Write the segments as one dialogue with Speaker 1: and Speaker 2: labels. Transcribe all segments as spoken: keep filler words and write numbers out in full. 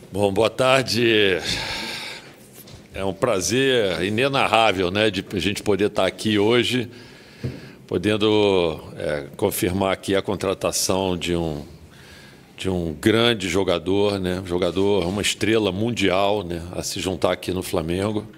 Speaker 1: Bom, boa tarde. É um prazer inenarrável, né, de a gente poder estar aqui hoje, podendo é, confirmar aqui a contratação de um, de um grande jogador, né, jogador, uma estrela mundial, né, a se juntar aqui no Flamengo.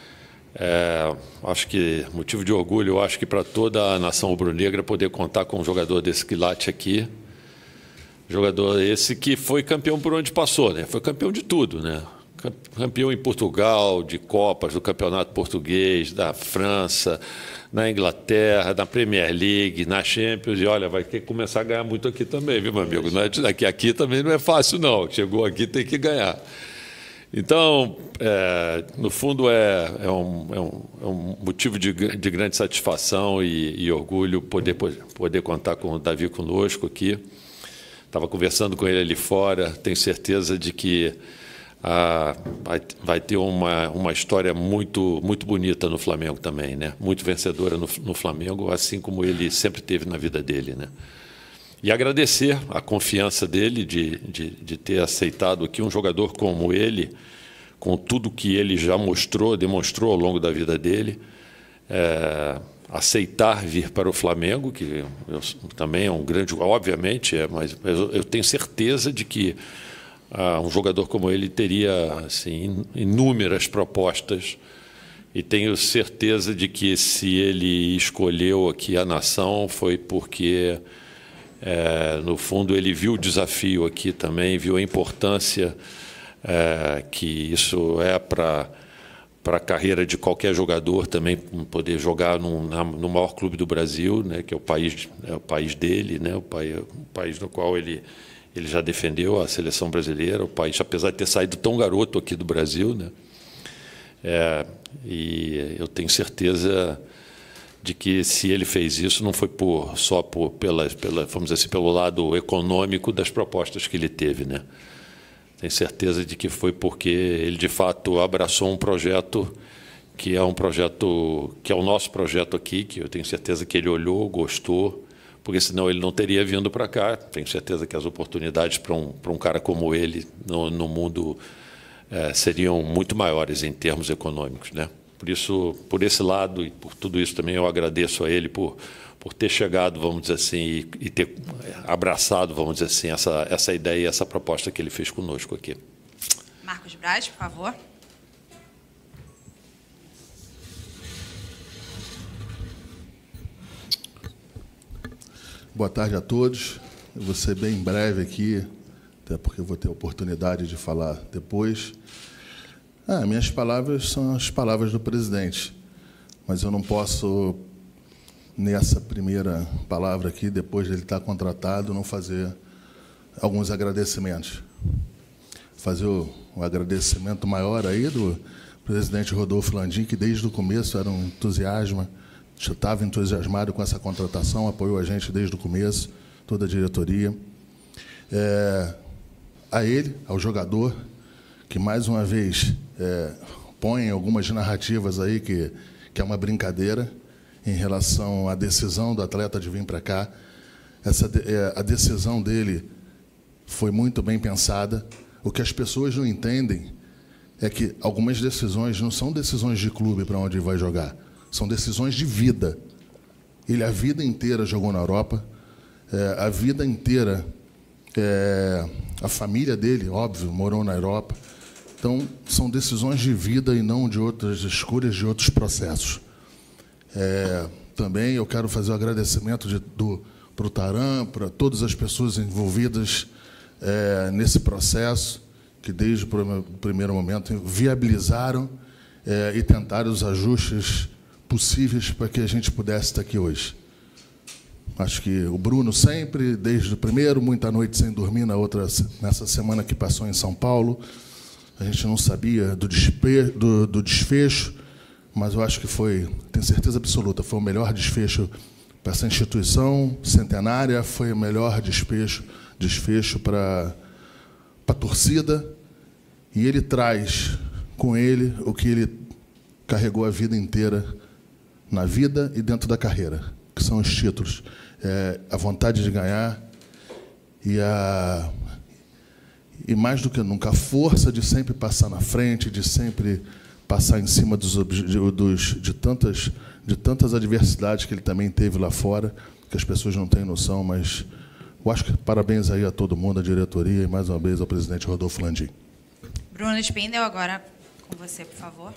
Speaker 1: É, acho que motivo de orgulho, eu acho que para toda a nação rubro-negra poder contar com um jogador desse quilate aqui. Jogador esse que foi campeão por onde passou, né? Foi campeão de tudo, né? Campeão em Portugal, de Copas, do Campeonato Português, da França, na Inglaterra, na Premier League, na Champions. E olha, vai ter que começar a ganhar muito aqui também, viu, meu amigo? Não é, aqui, aqui também não é fácil, não. Chegou aqui, tem que ganhar. Então, é, no fundo, é, é, um, é, um, é um motivo de, de grande satisfação e, e orgulho poder, poder contar com o Davi conosco aqui. Estava conversando com ele ali fora, tenho certeza de que ah, vai, vai ter uma, uma história muito, muito bonita no Flamengo também, né? Muito vencedora no, no Flamengo, assim como ele sempre teve na vida dele, né? E agradecer a confiança dele de, de, de ter aceitado aqui um jogador como ele, com tudo que ele já mostrou, demonstrou ao longo da vida dele, é, aceitar vir para o Flamengo, que eu, também é um grande, obviamente, é, mas eu, eu tenho certeza de que ah, um jogador como ele teria assim, inúmeras propostas, e tenho certeza de que se ele escolheu aqui a nação foi porque, é, no fundo, ele viu o desafio aqui também, viu a importância é, que isso é para para a carreira de qualquer jogador também poder jogar no, na, no maior clube do Brasil, né, que é o país, é o país dele, né, o, país, o país no qual ele, ele já defendeu a seleção brasileira, o país, apesar de ter saído tão garoto aqui do Brasil, né, é, e eu tenho certeza de que se ele fez isso não foi por, só por, pela, pela, vamos dizer assim, pelo lado econômico das propostas que ele teve, né. Tenho certeza de que foi porque ele, de fato, abraçou um projeto que é um projeto, que é o nosso projeto aqui, que eu tenho certeza que ele olhou, gostou, porque senão ele não teria vindo para cá. Tenho certeza que as oportunidades para um, para um cara como ele no, no mundo é, seriam muito maiores em termos econômicos, né? Por isso, por esse lado e por tudo isso também eu agradeço a ele por por ter chegado, vamos dizer assim, e, e ter abraçado, vamos dizer assim, essa, essa ideia e essa proposta que ele fez conosco aqui.
Speaker 2: Marcos Braz, por favor.
Speaker 3: Boa tarde a todos. Eu vou ser bem breve aqui, até porque eu vou ter a oportunidade de falar depois. Ah, minhas palavras são as palavras do presidente, mas eu não posso, nessa primeira palavra aqui, depois de ele estar contratado, não fazer alguns agradecimentos. Fazer o, o agradecimento maior aí do presidente Rodolfo Landim, que desde o começo era um entusiasmo, estava entusiasmado com essa contratação, apoiou a gente desde o começo, toda a diretoria. É, a ele, ao jogador, que mais uma vez é, põe algumas narrativas aí que, que é uma brincadeira, em relação à decisão do atleta de vir para cá. Essa, a decisão dele foi muito bem pensada. O que as pessoas não entendem é que algumas decisões não são decisões de clube para onde ele vai jogar, são decisões de vida. Ele a vida inteira jogou na Europa, é, a vida inteira, é, a família dele, óbvio, morou na Europa. Então, são decisões de vida e não de outras escolhas, de outros processos. É, também eu quero fazer o agradecimento de, do, para o Taran, para todas as pessoas envolvidas é, nesse processo, que desde o primeiro momento viabilizaram é, e tentaram os ajustes possíveis para que a gente pudesse estar aqui hoje. Acho que o Bruno sempre, desde o primeiro, muita noite sem dormir, na outra, nessa semana que passou em São Paulo, a gente não sabia do, despe, do, do desfecho, mas eu acho que foi, tenho certeza absoluta, foi o melhor desfecho para essa instituição centenária, foi o melhor desfecho, desfecho para, para a torcida, e ele traz com ele o que ele carregou a vida inteira, na vida e dentro da carreira, que são os títulos. É, a vontade de ganhar e a, e, mais do que nunca, a força de sempre passar na frente, de sempre passar em cima dos, dos, de, tantas, de tantas adversidades que ele também teve lá fora, que as pessoas não têm noção, mas eu acho que parabéns aí a todo mundo, a diretoria, e mais uma vez ao presidente Rodolfo Landim.
Speaker 2: Bruno Spindel, agora com você, por favor.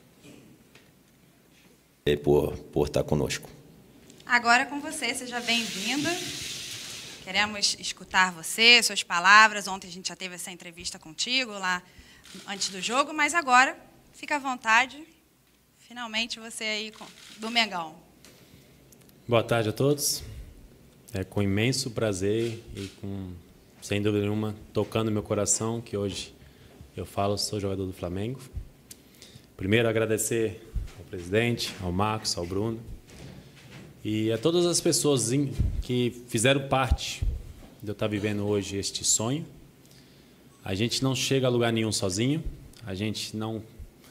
Speaker 4: E por, por estar conosco.
Speaker 2: Agora com você, seja bem-vindo. Queremos escutar você, suas palavras. Ontem a gente já teve essa entrevista contigo lá antes do jogo, mas agora, fica à vontade. Finalmente você aí do Mengão.
Speaker 5: Boa tarde a todos. É com imenso prazer e com, sem dúvida nenhuma, tocando meu coração, que hoje eu falo, sou jogador do Flamengo. Primeiro, agradecer ao presidente, ao Marcos, ao Bruno e a todas as pessoas que fizeram parte de eu estar vivendo hoje este sonho. A gente não chega a lugar nenhum sozinho, a gente não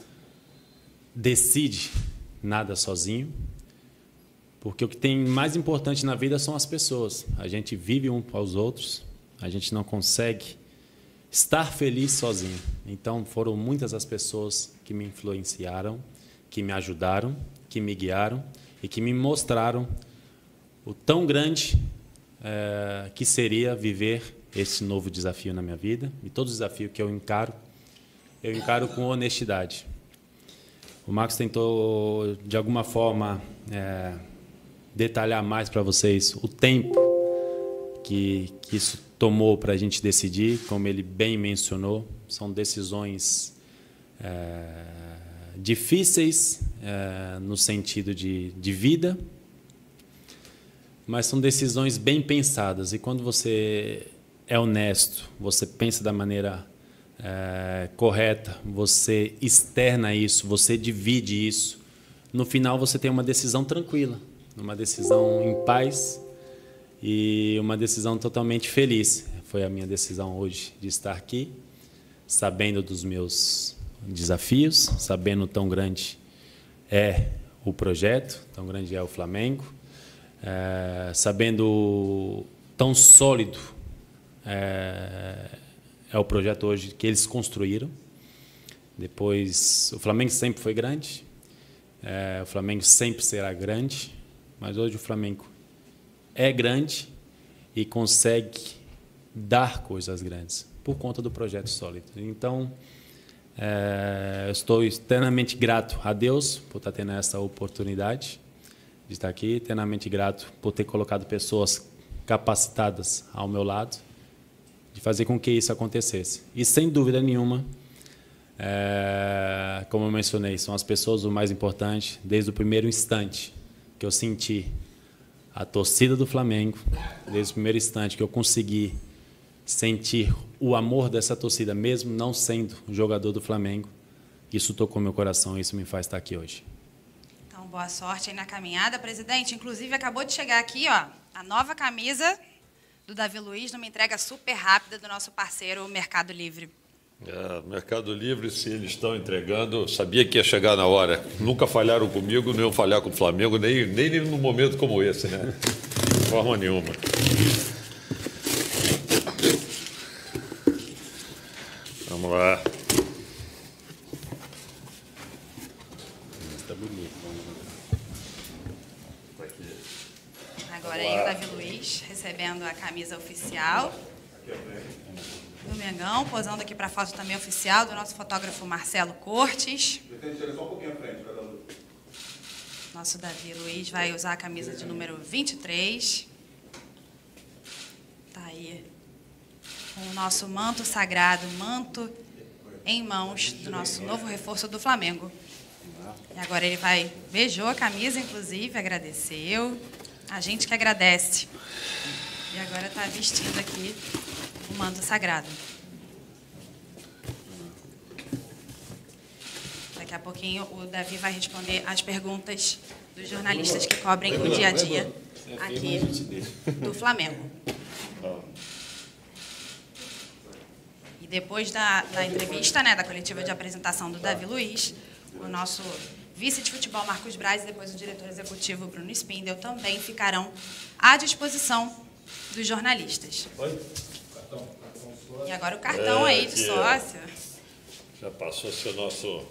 Speaker 5: decide nada sozinho, porque o que tem mais importante na vida são as pessoas. A gente vive um aos outros, a gente não consegue estar feliz sozinho. Então, foram muitas as pessoas que me influenciaram, que me ajudaram, que me guiaram e que me mostraram o tão grande é, que seria viver esse novo desafio na minha vida. E todo desafio que eu encaro, eu encaro com honestidade. O Marcos tentou, de alguma forma, é, detalhar mais para vocês o tempo que, que isso tomou para a gente decidir. Como ele bem mencionou, são decisões é, difíceis é, no sentido de, de vida, mas são decisões bem pensadas. E quando você é honesto, você pensa da maneira é, correta, você externa isso, você divide isso, no final você tem uma decisão tranquila, uma decisão em paz e uma decisão totalmente feliz. Foi a minha decisão hoje de estar aqui, sabendo dos meus desafios, sabendo tão grande é o projeto, tão grande é o Flamengo, é, sabendo tão sólido é, é o projeto hoje que eles construíram. Depois, o Flamengo sempre foi grande, é, o Flamengo sempre será grande, mas hoje o Flamengo é grande e consegue dar coisas grandes por conta do projeto sólido. Então, é, estou eternamente grato a Deus por estar tendo essa oportunidade de estar aqui, eternamente grato por ter colocado pessoas capacitadas ao meu lado, de fazer com que isso acontecesse. E, sem dúvida nenhuma, é, como eu mencionei, são as pessoas o mais importante. Desde o primeiro instante que eu senti a torcida do Flamengo, desde o primeiro instante que eu consegui sentir o amor dessa torcida, mesmo não sendo jogador do Flamengo, isso tocou meu coração e isso me faz estar aqui hoje.
Speaker 2: Então, boa sorte aí na caminhada, presidente. Inclusive, acabou de chegar aqui, ó, a nova camisa do Davi Luiz, numa entrega super rápida do nosso parceiro Mercado Livre.
Speaker 1: É, Mercado Livre, se eles estão entregando, sabia que ia chegar na hora. Nunca falharam comigo, não iam falhar com o Flamengo, nem, nem num momento como esse, né? De forma nenhuma. Vamos lá.
Speaker 5: Está bonito.
Speaker 2: Agora aí o Davi Luiz recebendo a camisa oficial do Mengão, posando aqui para a foto também oficial do nosso fotógrafo Marcelo Cortes. Nosso Davi Luiz vai usar a camisa de número vinte e três. Tá aí com o nosso manto sagrado, manto em mãos do nosso novo reforço do Flamengo. E agora ele vai, beijou a camisa, inclusive, agradeceu. A gente que agradece. E agora está vestindo aqui o manto sagrado. Daqui a pouquinho o Davi vai responder as perguntas dos jornalistas que cobrem o dia a dia aqui do Flamengo. E depois da, da entrevista, né, da coletiva de apresentação do Davi Luiz, o nosso vice de futebol Marcos Braz e depois o diretor executivo Bruno Spindel também ficarão à disposição dos jornalistas.
Speaker 6: Oi? Cartão, cartão só.
Speaker 2: E agora o cartão
Speaker 1: É,
Speaker 2: aí de
Speaker 1: que
Speaker 2: sócio.
Speaker 1: Já passou a ser o nosso...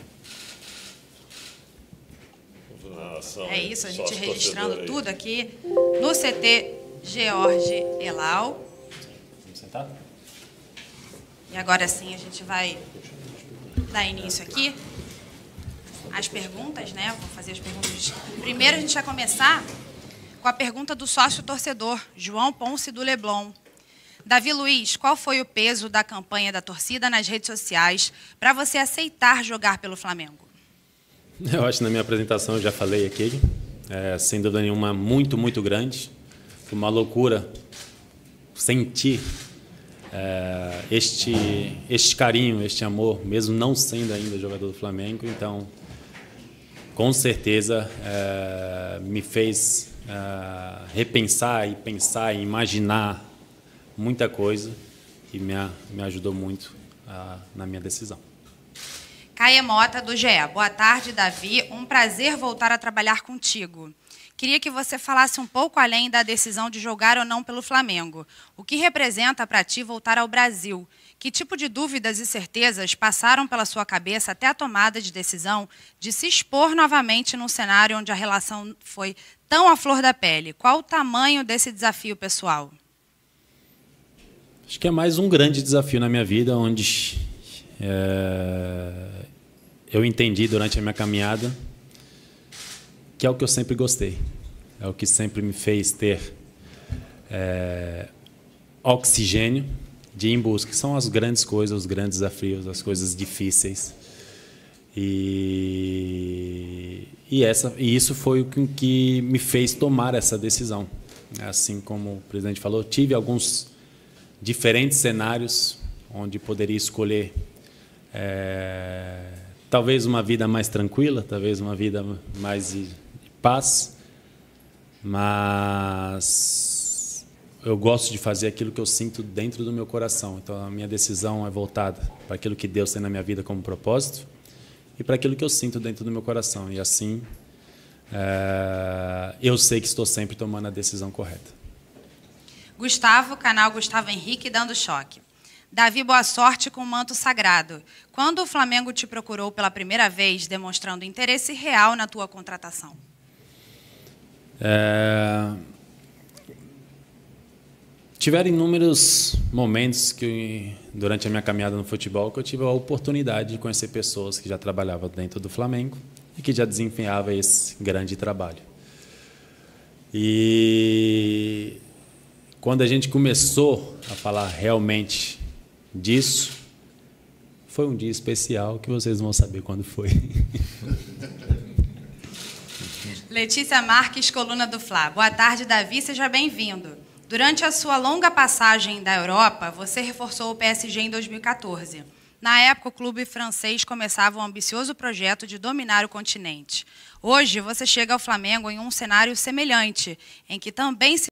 Speaker 1: Nação,
Speaker 2: É isso, a gente
Speaker 1: sócio
Speaker 2: registrando
Speaker 1: torcedor aí.
Speaker 2: tudo aqui no C T George Elal.
Speaker 5: Vamos sentar?
Speaker 2: E agora sim a gente vai dar início aqui às perguntas, né? Vou fazer as perguntas. Primeiro a gente vai começar com a pergunta do sócio torcedor, João Ponce do Leblon. Davi Luiz, qual foi o peso da campanha da torcida nas redes sociais para você aceitar jogar pelo Flamengo?
Speaker 5: Eu acho que na minha apresentação eu já falei aqui, é, sem dúvida nenhuma, muito, muito grande. Foi uma loucura sentir é, este, este carinho, este amor, mesmo não sendo ainda jogador do Flamengo. Então, com certeza, é, me fez é, repensar e pensar e imaginar muita coisa e me, me ajudou muito é, na minha decisão.
Speaker 2: Caia Mota, do G E. Boa tarde, Davi. Um prazer voltar a trabalhar contigo. Queria que você falasse um pouco além da decisão de jogar ou não pelo Flamengo. O que representa para ti voltar ao Brasil? Que tipo de dúvidas e certezas passaram pela sua cabeça até a tomada de decisão de se expor novamente num cenário onde a relação foi tão à flor da pele? Qual o tamanho desse desafio pessoal?
Speaker 5: Acho que é mais um grande desafio na minha vida, onde é, eu entendi durante a minha caminhada que é o que eu sempre gostei, é o que sempre me fez ter é, oxigênio de ir em busca, que são as grandes coisas, os grandes desafios, as coisas difíceis. E, e, essa, e isso foi o que, que me fez tomar essa decisão. Assim como o presidente falou, tive alguns diferentes cenários onde poderia escolher é, talvez uma vida mais tranquila, talvez uma vida mais de paz, mas eu gosto de fazer aquilo que eu sinto dentro do meu coração. Então a minha decisão é voltada para aquilo que Deus tem na minha vida como propósito e para aquilo que eu sinto dentro do meu coração. E assim é, eu sei que estou sempre tomando a decisão correta.
Speaker 2: Gustavo, canal Gustavo Henrique, dando choque. Davi, boa sorte com o manto sagrado. Quando o Flamengo te procurou pela primeira vez, demonstrando interesse real na tua contratação?
Speaker 5: É... Tiveram inúmeros momentos que, durante a minha caminhada no futebol, que eu tive a oportunidade de conhecer pessoas que já trabalhavam dentro do Flamengo e que já desempenhavam esse grande trabalho. E quando a gente começou a falar realmente disso, foi um dia especial que vocês vão saber quando foi.
Speaker 2: Letícia Marques, coluna do Fla. Boa tarde, Davi, seja bem-vindo. Durante a sua longa passagem da Europa, você reforçou o P S G em dois mil e quatorze. Na época, o clube francês começava um ambicioso projeto de dominar o continente. Hoje, você chega ao Flamengo em um cenário semelhante, em que também se